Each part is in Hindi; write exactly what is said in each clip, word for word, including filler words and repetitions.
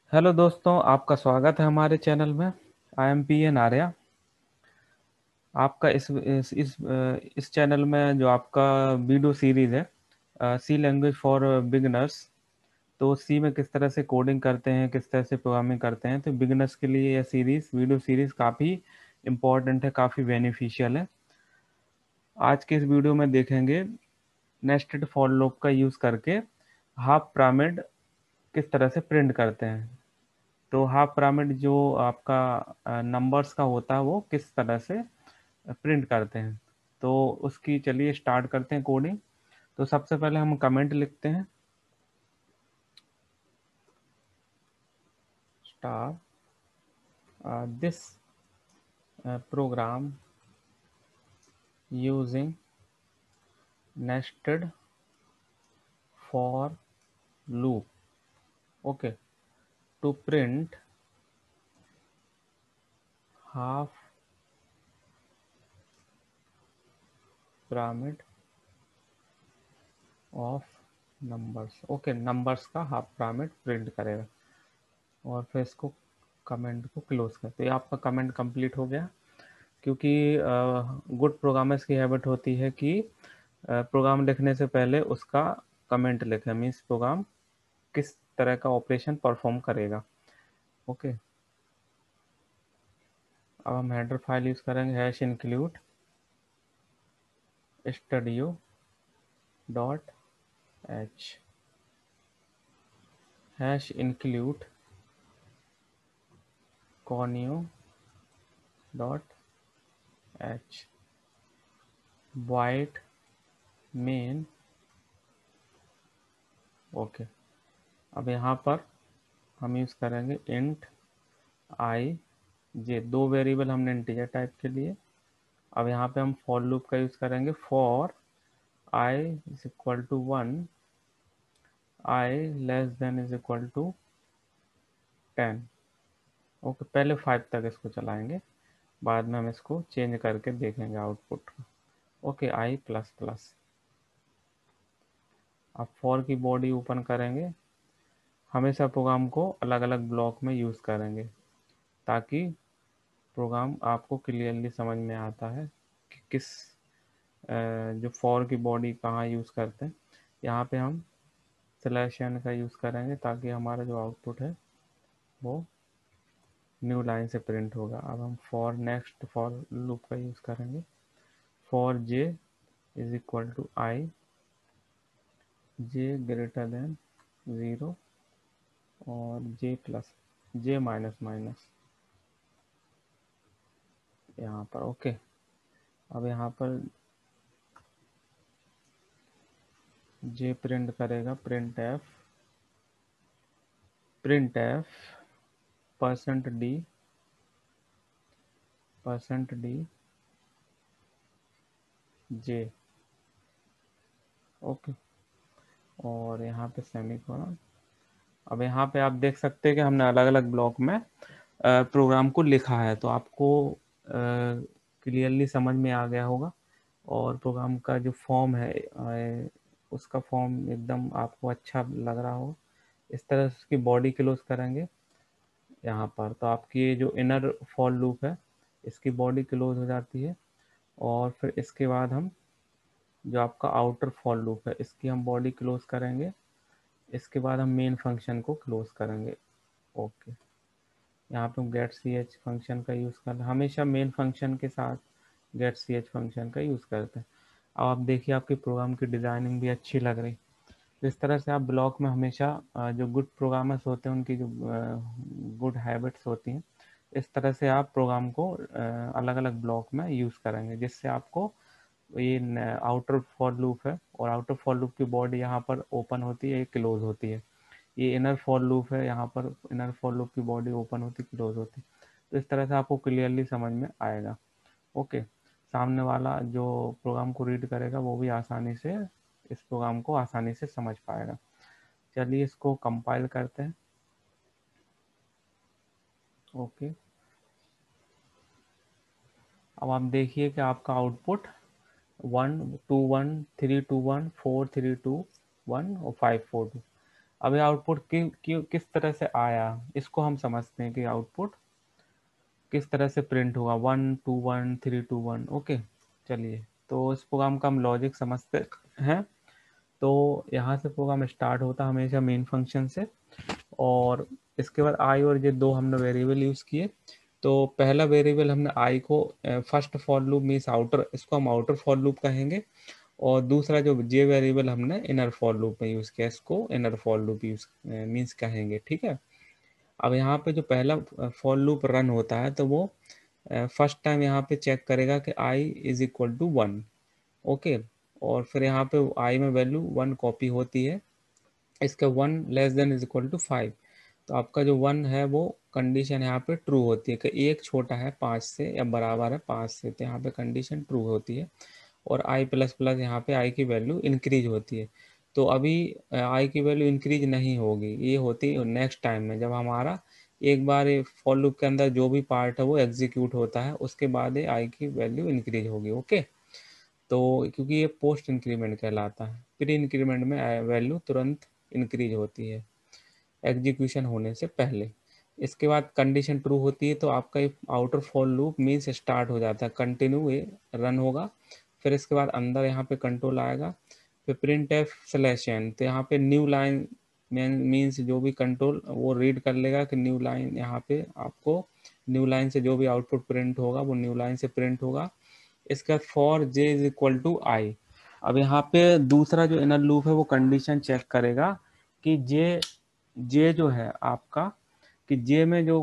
हेलो दोस्तों, आपका स्वागत है हमारे चैनल में। I am P N Arya. आपका इस इस इस अ, इस चैनल में जो आपका वीडियो सीरीज है, सी लैंग्वेज फॉर बिगिनर्स। तो सी में किस तरह से कोडिंग करते हैं, किस तरह से प्रोग्रामिंग करते हैं, तो बिगिनर्स के लिए यह सीरीज वीडियो सीरीज काफ़ी इम्पोर्टेंट है, काफ़ी बेनिफिशियल है। आज के इस वीडियो में देखेंगे नेस्टेड फॉर लूप का यूज़ करके हाफ पिरामिड किस तरह से प्रिंट करते हैं। तो हाफ पिरामिड जो आपका नंबर्स का होता है वो किस तरह से प्रिंट करते हैं, तो उसकी चलिए स्टार्ट करते हैं कोडिंग। तो सबसे पहले हम कमेंट लिखते हैं, star this program using nested for loop, okay, to print half pyramid of numbers. Okay, numbers का हाफ पिरामिड प्रिंट करेगा। और फिर इसको कमेंट को क्लोज करते हैं। आपका कमेंट कंप्लीट हो गया। क्योंकि गुड प्रोग्रामर्स की हैबिट होती है कि प्रोग्राम लिखने से पहले उसका कमेंट लिखें, मीन्स प्रोग्राम किस तरह का ऑपरेशन परफॉर्म करेगा। ओके, अब हम हेडर फाइल यूज़ करेंगे, hash include studio dot h, hash include conio dot h, void main. Okay, अब यहाँ पर हम यूज़ करेंगे इंट आई जे, दो वेरिएबल हमने इंटीजर टाइप के लिए। अब यहाँ पे हम फॉर लूप का यूज़ करेंगे, for i is equal to one, i less than is equal to ten. Okay, पहले फाइव तक इसको चलाएंगे, बाद में हम इसको चेंज करके देखेंगे output. Okay, i plus plus. अब फॉर की बॉडी ओपन करेंगे। हमेशा प्रोग्राम को अलग अलग ब्लॉक में यूज़ करेंगे ताकि प्रोग्राम आपको क्लियरली समझ में आता है कि किस जो फॉर की बॉडी कहाँ यूज़ करते हैं। यहाँ पे हम स्लैश एन का यूज़ करेंगे ताकि हमारा जो आउटपुट है वो न्यू लाइन से प्रिंट होगा। अब हम फॉर नेक्स्ट फॉर लूप का यूज़ करेंगे, for j is equal to i, j greater than zero और j plus j minus minus यहाँ पर। ओके, अब यहाँ पर जे प्रिंट करेगा print f, print f percent d, percent d j. Okay, और यहाँ पे सेमीकोलन। अब यहाँ पे आप देख सकते हैं कि हमने अलग अलग ब्लॉक में प्रोग्राम को लिखा है, तो आपको क्लियरली समझ में आ गया होगा। और प्रोग्राम का जो फॉर्म है अ, उसका फॉर्म एकदम आपको अच्छा लग रहा हो। इस तरह से उसकी बॉडी क्लोज करेंगे यहाँ पर, तो आपकी ये जो इनर फॉर लूप है इसकी बॉडी क्लोज हो जाती है। और फिर इसके बाद हम जो आपका आउटर फॉर लूप है इसकी हम बॉडी क्लोज करेंगे। इसके बाद हम मेन फंक्शन को क्लोज करेंगे। ओके, यहाँ पे हम गेट सी एच फंक्शन का यूज़ कर, हमेशा मेन फंक्शन के साथ गेट सी एच फंक्शन का यूज़ करते हैं। अब आप देखिए आपके प्रोग्राम की डिज़ाइनिंग भी अच्छी लग रही। तो इस तरह से आप ब्लॉक में हमेशा अ, जो गुड प्रोग्रामर्स होते हैं उनकी जो गुड हैबिट्स होती हैं, इस तरह से आप प्रोग्राम को अलग अलग ब्लॉक में यूज़ करेंगे, जिससे आपको ये आउटर फॉर लूप है और आउटर फॉर लूप की बॉडी यहाँ पर ओपन होती है, क्लोज होती है। ये इनर फॉर लूप है, यहाँ पर इनर फॉर लूप की बॉडी ओपन होती, क्लोज होती। तो इस तरह से आपको क्लियरली समझ में आएगा। ओके, सामने वाला जो प्रोग्राम को रीड करेगा वो भी आसानी से इस प्रोग्राम को आसानी से समझ पाएगा। चलिए इसको कंपाइल करते हैं। ओके, अब आप देखिए कि आपका output one two one three two one four three two one और फाइव फोर टू, अब ये आउटपुट कि, कि, किस तरह से आया, इसको हम समझते हैं कि आउटपुट किस तरह से प्रिंट होगा, one two one three two one. Okay, चलिए तो इस प्रोग्राम का हम लॉजिक समझते हैं। तो यहाँ से प्रोग्राम स्टार्ट होता है हमेशा मेन फंक्शन से, और इसके बाद आई और जे दो हमने वेरिएबल यूज़ किए। तो पहला वेरिएबल हमने आई को first for loop means outer, इसको हम आउटर फॉर लूप कहेंगे, और दूसरा जो जे वेरिएबल हमने इनर फॉर लूप में यूज़ किया, इसको inner for loop use means कहेंगे। ठीक है, अब यहाँ पे जो पहला फॉर लूप रन होता है तो वो फर्स्ट टाइम यहाँ पे चेक करेगा कि i is equal to one. Okay, और फिर यहाँ पे आई में वैल्यू वन कॉपी होती है, इसका one less than is equal to five. तो आपका जो वन है वो कंडीशन यहाँ पे ट्रू होती है कि एक छोटा है पाँच से या बराबर है पाँच से, तो यहाँ पे कंडीशन ट्रू होती है। और आई प्लस प्लस यहाँ पे आई की वैल्यू इंक्रीज होती है। तो अभी आई की वैल्यू इंक्रीज नहीं होगी, ये होती है नेक्स्ट टाइम में, जब हमारा एक बार फॉर लूप के अंदर जो भी पार्ट है वो एग्जीक्यूट होता है, उसके बाद ये आई की वैल्यू इंक्रीज होगी। ओके, तो क्योंकि ये पोस्ट इंक्रीमेंट कहलाता है, प्री इंक्रीमेंट में वैल्यू तुरंत इंक्रीज होती है एग्जीक्यूशन होने से पहले। इसके बाद कंडीशन ट्रू होती है तो आपका ये outer for loop means start हो जाता है, कंटिन्यू ये रन होगा। फिर इसके बाद अंदर यहाँ पे कंट्रोल आएगा, फिर प्रिंट एफ स्लैश एन, तो यहाँ पे न्यू लाइन मीन्स जो भी कंट्रोल वो रीड कर लेगा कि न्यू लाइन, यहाँ पे आपको न्यू लाइन से जो भी आउटपुट प्रिंट होगा वो न्यू लाइन से प्रिंट होगा। इसका for j is equal to i. अब यहाँ पे दूसरा जो इनर लूप है वो कंडीशन चेक करेगा कि जे जे जो है आपका, कि जे में जो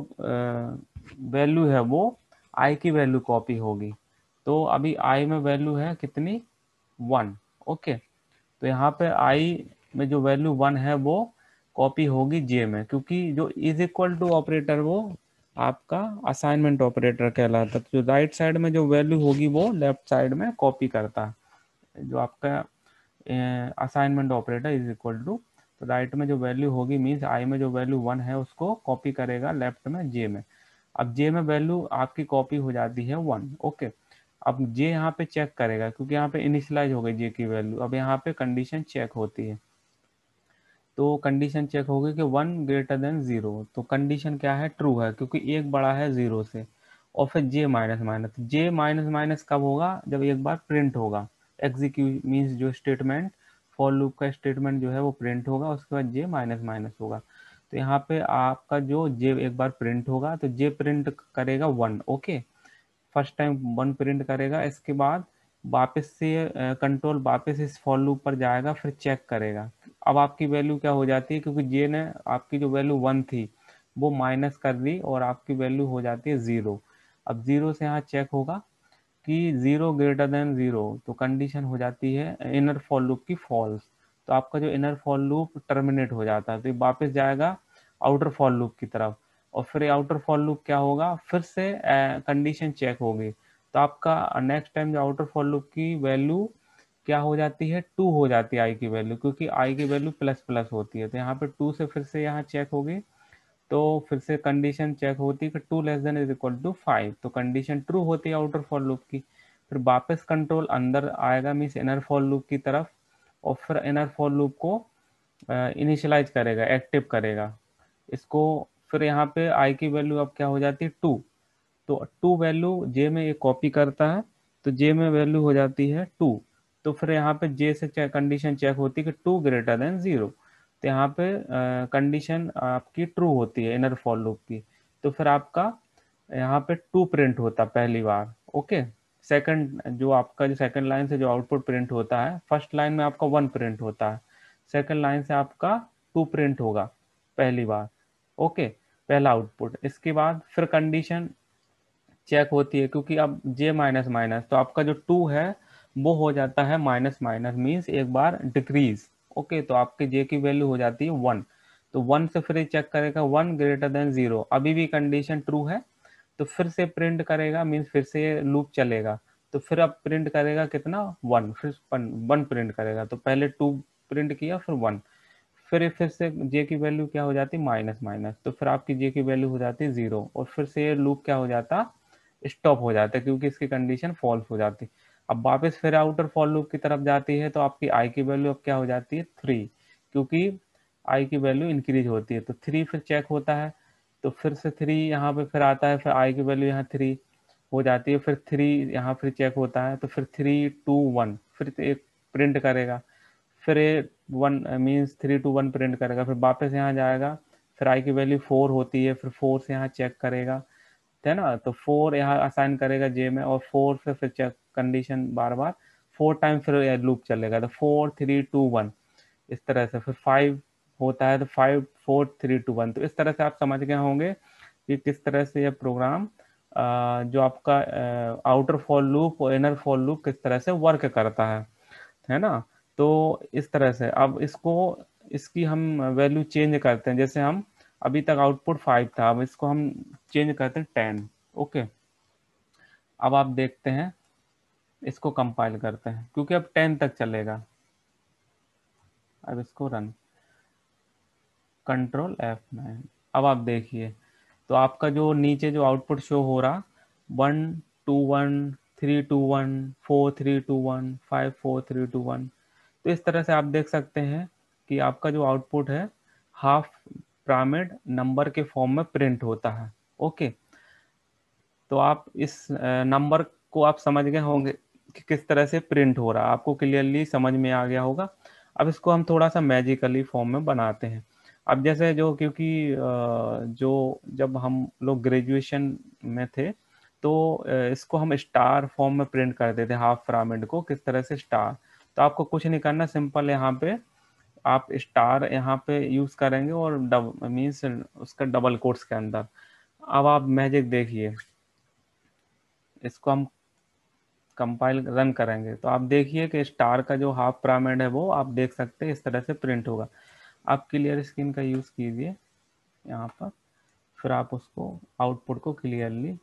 वैल्यू है वो आई की वैल्यू कॉपी होगी। तो अभी आई में वैल्यू है कितनी, वन। ओके, तो यहाँ पे आई में जो वैल्यू वन है वो कॉपी होगी जे में, क्योंकि जो इज इक्वल टू ऑपरेटर वो आपका असाइनमेंट ऑपरेटर कहलाता है। तो जो राइट साइड में जो वैल्यू होगी वो लेफ्ट साइड में कॉपी करता है, जो आपका assignment operator is equal to, तो राइट में जो वैल्यू होगी मीन्स आई में जो वैल्यू वन है उसको कॉपी करेगा लेफ्ट में जे में। अब जे में वैल्यू आपकी कॉपी हो जाती है वन। ओके, अब जे यहाँ पे चेक करेगा क्योंकि यहाँ पे इनिशियलाइज हो गई जे की वैल्यू। अब यहाँ पे कंडीशन चेक होती है, तो कंडीशन चेक होगी कि वन ग्रेटर देन जीरो, तो कंडीशन क्या है, ट्रू है, क्योंकि एक बड़ा है जीरो से। और फिर j minus minus, j minus minus कब होगा, जब एक बार प्रिंट होगा, एग्जीक्यूट मीन्स जो स्टेटमेंट फॉर लूप का स्टेटमेंट जो है वो प्रिंट होगा, उसके बाद जे माइनस माइनस होगा। तो यहाँ पे आपका जो जे एक बार प्रिंट होगा तो जे प्रिंट करेगा one. Okay, first time one print करेगा, इसके बाद वापस से कंट्रोल वापस इस फॉर लूप पर जाएगा, फिर चेक करेगा। अब आपकी वैल्यू क्या हो जाती है, क्योंकि जे ने आपकी जो वैल्यू वन थी वो माइनस कर दी और आपकी वैल्यू हो जाती है ज़ीरो। अब ज़ीरो से यहाँ चेक होगा कि ज़ीरो ग्रेटर देन ज़ीरो, तो कंडीशन हो जाती है इनर फॉर लूप की फॉल्स। तो आपका जो इनर फॉर लूप टर्मिनेट हो जाता है, तो ये वापस जाएगा आउटर फॉर लूप की तरफ, और फिर आउटर फॉर लूप क्या होगा, फिर से कंडीशन चेक होगी। तो आपका नेक्स्ट टाइम जो आउटर फॉर लूप की वैल्यू क्या हो जाती है, टू हो जाती है आई की वैल्यू, क्योंकि आई की वैल्यू प्लस प्लस होती है। तो यहाँ पे टू से फिर से यहाँ चेक होगी, तो फिर से कंडीशन चेक होती है कि two less than is equal to five, तो कंडीशन ट्रू होती है आउटर फॉर लूप की। फिर वापस कंट्रोल अंदर आएगा मीन्स इनर फॉर लूप की तरफ, और फिर इनर फॉर लूप को इनिशियलाइज करेगा, एक्टिव करेगा इसको। फिर यहाँ पे आई की वैल्यू अब क्या हो जाती है, टू, तो टू वैल्यू जे में एक कॉपी करता है, तो जे में वैल्यू हो जाती है टू। तो फिर यहाँ पे जे से कंडीशन चेक होती है कि टू ग्रेटर देन जीरो, तो यहाँ पे कंडीशन uh, आपकी ट्रू होती है इनर फॉर लूप की। तो फिर आपका यहाँ पे टू प्रिंट होता पहली बार। ओके, सेकंड जो आपका जो सेकंड लाइन से जो आउटपुट प्रिंट होता है, फर्स्ट लाइन में आपका वन प्रिंट होता है, सेकंड लाइन से आपका टू प्रिंट होगा पहली बार। ओके, पहला आउटपुट। इसके बाद फिर कंडीशन चेक होती है, क्योंकि अब जे माइनस माइनस, तो आपका जो टू है वो हो जाता है माइनस माइनस मीन्स एक बार डिक्रीज। ओके, तो आपके जे की वैल्यू हो जाती है वन, तो वन से फिर चेक करेगा वन ग्रेटर देन जीरो, अभी भी कंडीशन ट्रू है, तो फिर से प्रिंट करेगा मीन्स फिर से लूप चलेगा। तो फिर अब प्रिंट करेगा कितना, वन, फिर वन प्रिंट करेगा, तो पहले टू प्रिंट किया फिर वन, फिर फिर से जे की वैल्यू क्या हो जाती है, माइनस माइनस, तो फिर आपकी जे की वैल्यू हो जाती है जीरो, और फिर से ये लूप क्या हो जाता, स्टॉप हो जाता है, क्योंकि इसकी कंडीशन फॉल्स हो जाती। अब वापस फिर आउटर फॉर लूप की तरफ जाती है, तो आपकी आई की वैल्यू अब क्या हो जाती है, थ्री, क्योंकि आई की वैल्यू इंक्रीज होती है, तो थ्री फिर चेक होता है, तो फिर से थ्री यहाँ पे फिर आता है, फिर आई की वैल्यू यहाँ थ्री हो जाती है, फिर थ्री यहाँ फिर चेक होता है, तो फिर थ्री टू वन फिर एक प्रिंट करेगा, फिर ये one means three two one print करेगा, फिर वापस यहाँ जाएगा, फिर आई की वैल्यू फोर होती है, फिर फोर से यहाँ चेक करेगा, है ना, तो फोर यहाँ असाइन करेगा जे में, और फोर से फिर चेक कंडीशन बार बार फोर टाइम फिर लूप चलेगा, तो फोर थ्री टू वन इस तरह से, फिर फाइव होता है तो five four three two one, तो इस तरह से आप समझ गए होंगे कि किस तरह से यह प्रोग्राम जो आपका आउटर फॉर लूप और इनर फॉर लूप किस तरह से वर्क करता है है ना। तो इस तरह से अब इसको इसकी हम वैल्यू चेंज करते हैं, जैसे हम अभी तक आउटपुट फाइव था, अब इसको हम चेंज करते हैं टेन। ओके, अब आप देखते हैं, इसको कंपाइल करते हैं क्योंकि अब टेन तक चलेगा। अब इसको रन, कंट्रोल एफ नाइन। अब आप देखिए, तो आपका जो नीचे जो आउटपुट शो हो रहा, one two one three two one four three two one five four three two one, तो इस तरह से आप देख सकते हैं कि आपका जो आउटपुट है हाफ पिरामिड नंबर के फॉर्म में प्रिंट होता है। ओके, तो आप इस नंबर को आप समझ गए होंगे कि किस तरह से प्रिंट हो रहा है, आपको क्लियरली समझ में आ गया होगा। अब इसको हम थोड़ा सा मैजिकली फॉर्म में बनाते हैं। अब जैसे जो क्योंकि जो जब हम लोग ग्रेजुएशन में थे तो इसको हम स्टार फॉर्म में प्रिंट करते थे, हाफ पिरामिड को किस तरह से स्टार। तो आपको कुछ नहीं करना, सिंपल यहाँ पे आप स्टार यहाँ पे यूज करेंगे और डब मीन्स उसका डबल कोट्स के अंदर। अब आप मैजिक देखिए, इसको हम कंपाइल रन करेंगे तो आप देखिए कि स्टार का जो हाफ पिरामिड है वो आप देख सकते हैं इस तरह से प्रिंट होगा। आप क्लियर स्क्रीन का यूज़ कीजिए यहाँ पर, फिर आप उसको आउटपुट को क्लियरली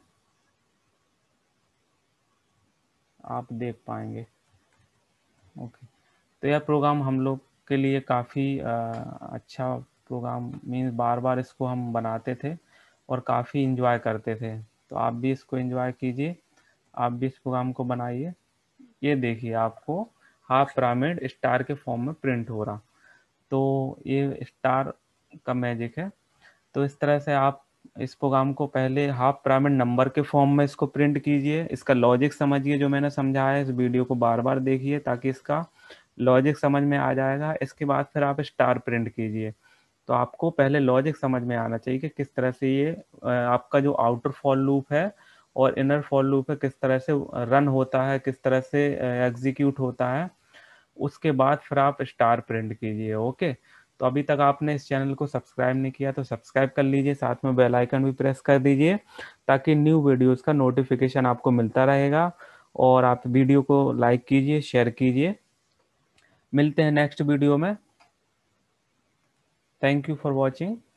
आप देख पाएंगे। ओके, तो यह प्रोग्राम हम लोग के लिए काफ़ी अच्छा प्रोग्राम, मीन्स बार बार इसको हम बनाते थे और काफ़ी इंजॉय करते थे। तो आप भी इसको इंजॉय कीजिए, आप भी इस प्रोग्राम को बनाइए। ये देखिए आपको हाफ पिरामिड स्टार के फॉर्म में प्रिंट हो रहा, तो ये स्टार का मैजिक है। तो इस तरह से आप इस प्रोग्राम को पहले हाफ पिरामिड नंबर के फॉर्म में इसको प्रिंट कीजिए, इसका लॉजिक समझिए जो मैंने समझाया है, इस वीडियो को बार बार देखिए ताकि इसका लॉजिक समझ में आ जाएगा। इसके बाद फिर आप स्टार प्रिंट कीजिए। तो आपको पहले लॉजिक समझ में आना चाहिए कि किस तरह से ये आपका जो आउटर फॉर लूप है और इनर फॉर लूप है किस तरह से रन होता है, किस तरह से एग्जीक्यूट होता है। उसके बाद फिर आप स्टार प्रिंट कीजिए। ओके, तो अभी तक आपने इस चैनल को सब्सक्राइब नहीं किया तो सब्सक्राइब कर लीजिए, साथ में बेल आइकन भी प्रेस कर दीजिए ताकि न्यू वीडियोस का नोटिफिकेशन आपको मिलता रहेगा। और आप वीडियो को लाइक कीजिए, शेयर कीजिए। मिलते हैं नेक्स्ट वीडियो में। Thank you for watching.